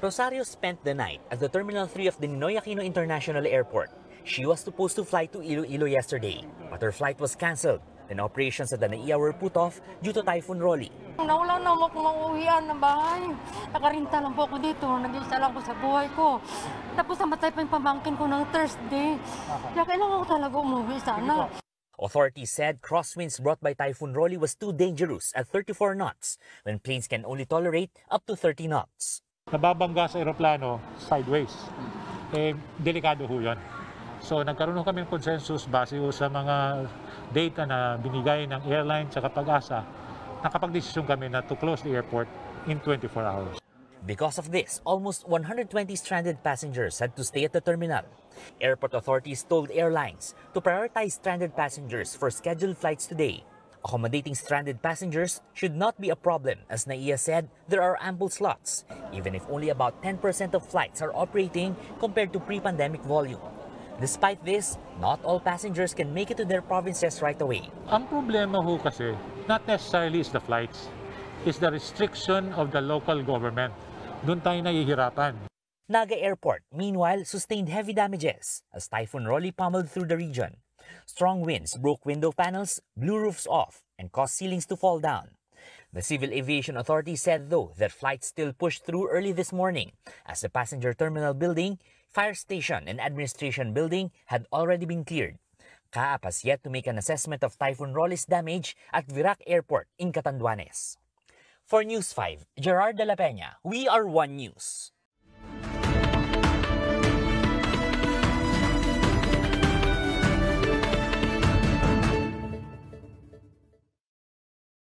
Rosario spent the night at the Terminal 3 of the Ninoy Aquino International Airport. She was supposed to fly to Iloilo yesterday, but her flight was cancelled. Then operations at the NAIA were put off due to Typhoon Rolly. Nawala na ako mauwian ng bahay. Nakarinta lang po ako dito. Nag-isa lang ko sa buhay ko. Tapos namatay pa yung pamangkin ko ng Thursday. Kaya kailangan ko talaga umuwi sana. Authorities said crosswinds brought by Typhoon Rolly was too dangerous at 34 knots when planes can only tolerate up to 30 knots. Nababangga sa eroplano sideways. Delikado ho yun. So nagkaroon kami ng consensus base sa mga data na binigay ng airline sa Pag-asa. Nakapag-desisyon kami na to close the airport in 24 hours. Because of this, almost 120 stranded passengers had to stay at the terminal. Airport authorities told airlines to prioritize stranded passengers for scheduled flights today. Accommodating stranded passengers should not be a problem, as NAIA said there are ample slots, even if only about 10% of flights are operating compared to pre-pandemic volume. Despite this, not all passengers can make it to their provinces right away. Ang problema ho kasi, not necessarily is the flights, is the restriction of the local government. Doon tayo nahihirapan. Naga Airport, meanwhile, sustained heavy damages as Typhoon Rolly pummeled through the region. Strong winds broke window panels, blew roofs off, and caused ceilings to fall down. The Civil Aviation Authority said, though, that flights still pushed through early this morning as the passenger terminal building, fire station, and administration building had already been cleared. CAAP has yet to make an assessment of Typhoon Rolly's damage at Virac Airport in Catanduanes. For News 5, Gerard de la Peña, We Are One News.